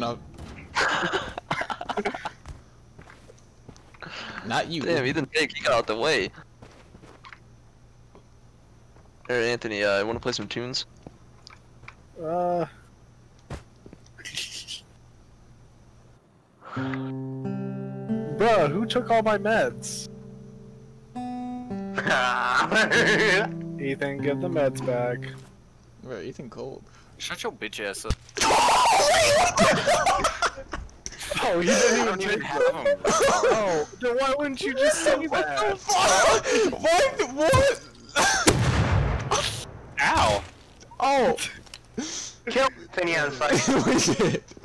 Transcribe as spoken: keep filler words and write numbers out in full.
coming up. Not you. Damn, Ethan Jake, he got out the way. Alright, Anthony, uh, wanna play some tunes? Uh. Bruh, who took all my meds? Ethan, get the meds back. Bro, Ethan cold. Shut your bitch ass up. Oh, he didn't even even take have them. them. Oh, then why wouldn't you just say that? What? What? Ow! Oh! Kill Anthony on site. What is it?